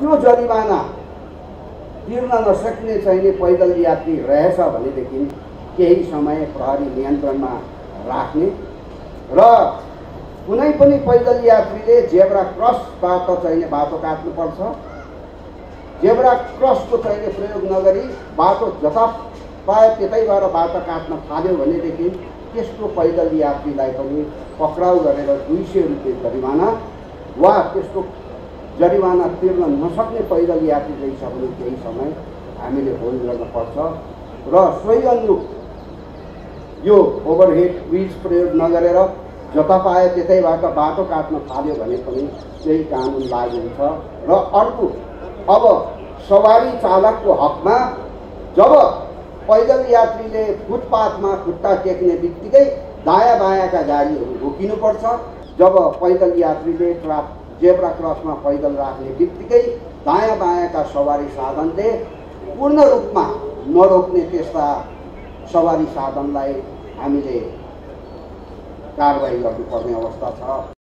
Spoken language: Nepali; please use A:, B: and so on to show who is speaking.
A: ठुलो जरिवाना तिर्न नसक्ने चाहिने पैदल यात्री रहेछ भनेदेखि केही समय प्रहरी नियन्त्रणमा राख्ने र कुनै पनि पैदल यात्रीले जेब्रा क्रसबाट चाहिने बाटो काट्नुपर्छ। जेब्रा क्रसको चाहिने प्रयोग नगरी बाटो जता पाए त्यतैबाट बाटो काट्न थाल्यो भनेदेखि त्यस्तो पैदल यात्रीलाई पनि पक्राउ गरेर 200 रुपियाँ जरिवाना वा त्यस्तो जरिवाना तिर्न नसक्ने पैदल यात्री रहेछ भने केही समय हामीले होल्ड गर्नुपर्छ र सोही अनुरूप यो ओभरहेड ब्रिज प्रयोग नगरेर जता पाए त्यतैबाट बाटो काट्न थाल्यो भने पनि त्यही कानुन लागू हुन्छ। र अर्को, अब सवारी चालकको हकमा जब पैदल यात्रीले फुटपाथमा खुट्टा टेक्ने बित्तिकै दायाँ बायाँका गाडीहरू रोकिनुपर्छ। जब पैदल यात्रीले जेब्रा क्रसमा पैदल राख्ने बित्तिकै दायाँ बायाँका सवारी साधनले पूर्ण रूपमा नरोक्ने त्यस्ता सवारी साधनलाई हामीले कारबाही गर्नुपर्ने अवस्था छ।